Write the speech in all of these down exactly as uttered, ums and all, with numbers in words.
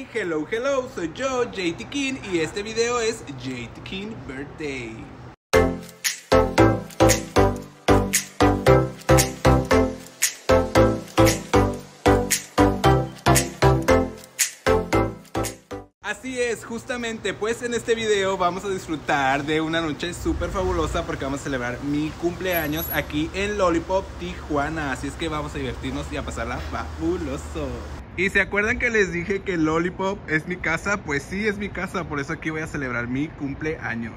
Hey, hello, hello, soy yo, J T King, y este video es J T King Birthday. Así es, justamente, pues en este video vamos a disfrutar de una noche súper fabulosa porque vamos a celebrar mi cumpleaños aquí en Lollipop, Tijuana. Así es que vamos a divertirnos y a pasarla fabuloso. ¿Y se acuerdan que les dije que Lollipop es mi casa? Pues sí, es mi casa, por eso aquí voy a celebrar mi cumpleaños.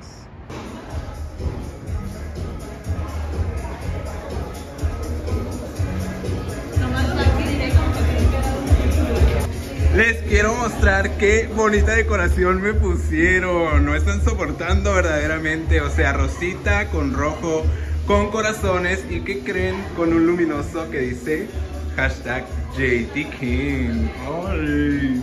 Les quiero mostrar qué bonita decoración me pusieron. No están soportando verdaderamente. O sea, rosita con rojo, con corazones. ¿Y qué creen? Con un luminoso que dice hashtag J T King. ¡Ay!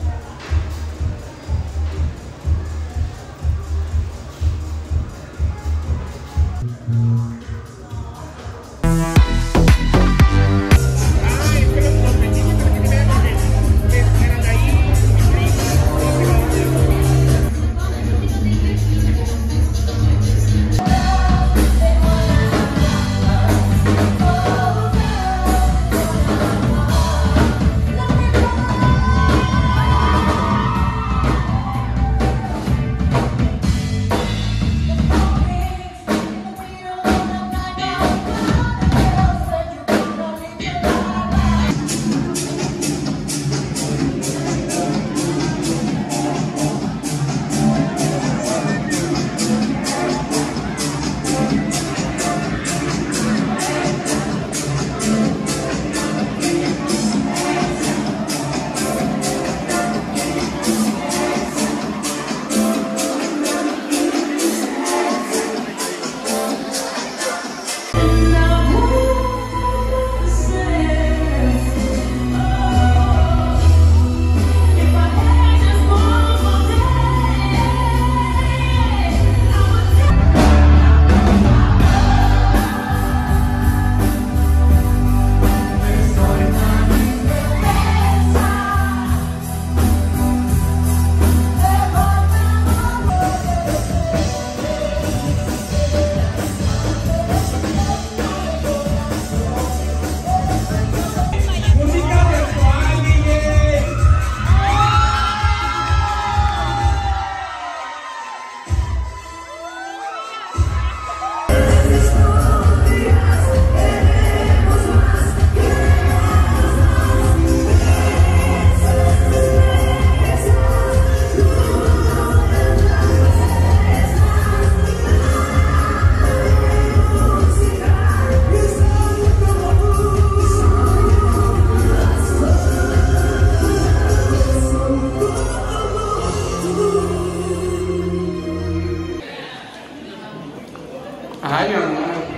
Ay, mi amor.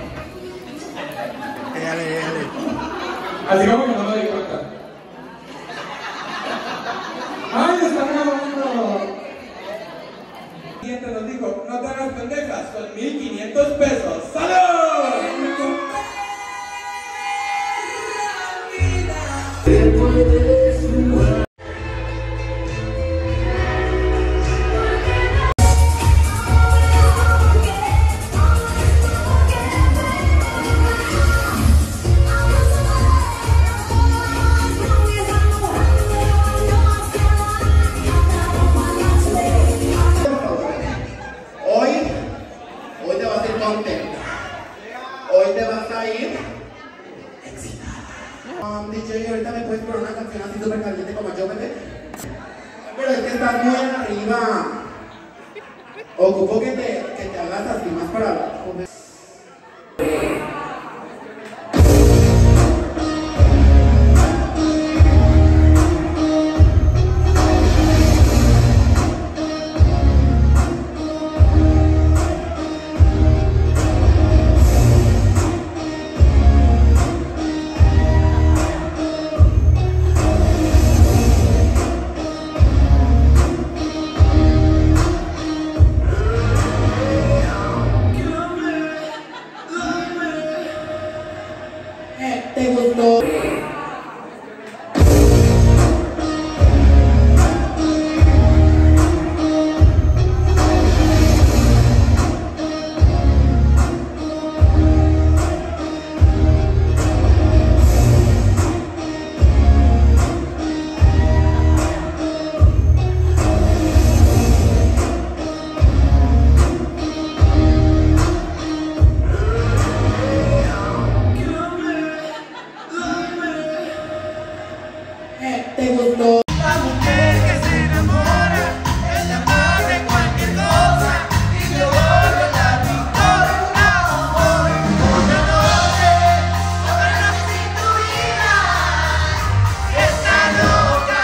Déjale, déjale. Así como que no me doy cuenta. ¡Ay, me están grabando! Y entre nos dijo, no te hagas pendejas, con mil quinientos pesos. ¡Salud! Hoy te vas a ir excitada. Um, D J, ahorita me puedes poner una canción así súper caliente como yo, bebé. Pero es que estás muy arriba. Ocupo que te, que te hagas así más para abajo. Come ¿Te gustó? La mujer que se enamora, el amor de cualquier cosa, y luego la victoria, amor. Otra noche, otra noche sin tu vida, está loca.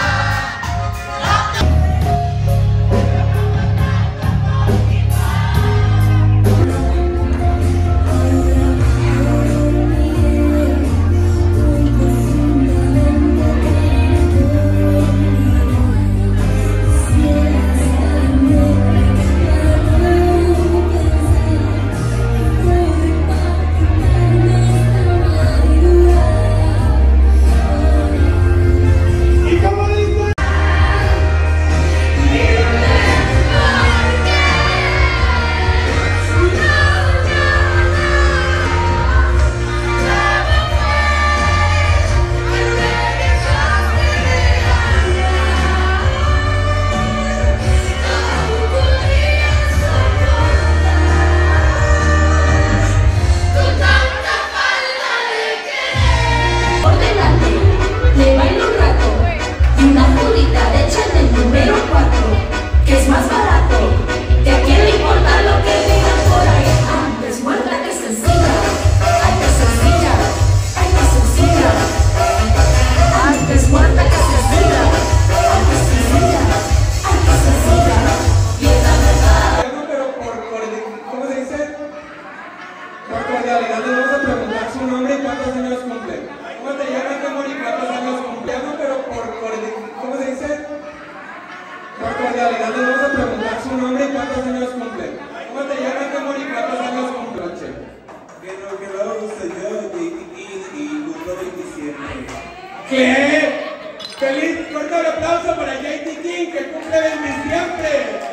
realidad les vamos a preguntar su nombre y cuántos años cumple. ¿Cómo te llamas, amor, y cuántos años cumple? Que no, que no, soy yo, J T King, y cumplo veintisiete. ¿Qué? ¡Feliz! ¡Fuerte el aplauso para J T King, que cumple veintisiete!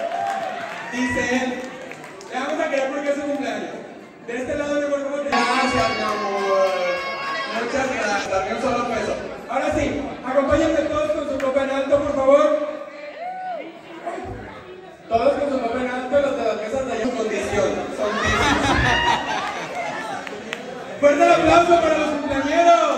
Dice él. Le vamos a quedar porque es su cumpleaños. De este lado, mi amor, ¿cómo te llamas? Gracias, mi amor. Muchas gracias, dame un solo peso. Ahora sí, acompáñenme todos con su copa en alto, por favor. Todos con su copa en alto, los de las mesas de allá. Condición, son ¡Fuerte el aplauso para los cumpleañeros!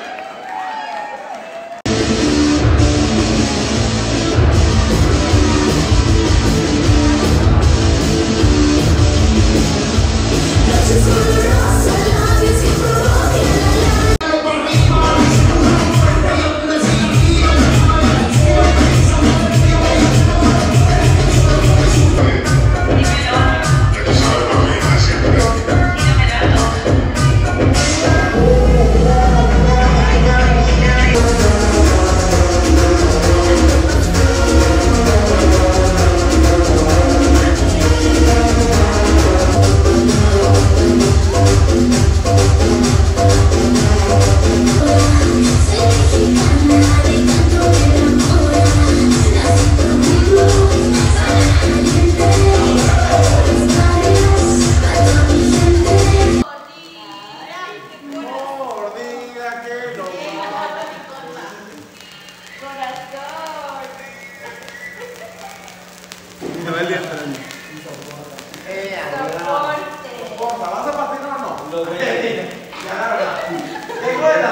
¿Vas a partir o no? Los ve. Ya, la verdad. Tengo de la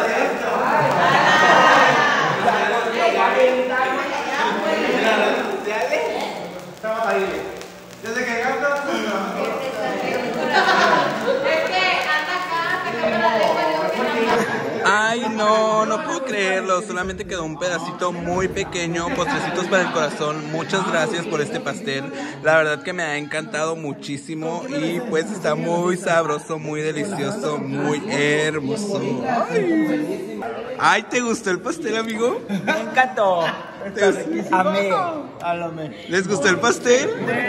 Estamos ahí. Desde que llegamos a la Ay, no, no puedo creerlo. Solamente quedó un pedacito muy pequeño. Postrecitos para el corazón. Muchas gracias por este pastel. La verdad que me ha encantado muchísimo. Y pues está muy sabroso, muy delicioso, muy hermoso. Ay, Ay ¿te gustó el pastel, amigo? Me encantó. ¿Te gustó? Amé. A lo mejor. ¿Les gustó el pastel?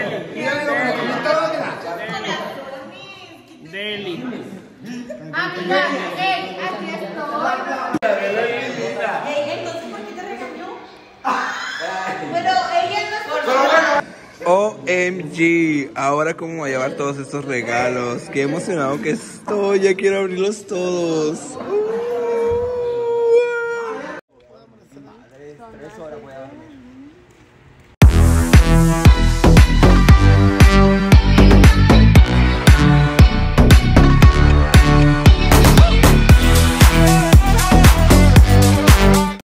Deli. Amiga, hey, aquí estoy. Ey, entonces, ¿por qué te regañó? Pero ella no es por... O M G, ahora cómo voy a llevar todos estos regalos. Qué emocionado que estoy, ya quiero abrirlos todos. Uh.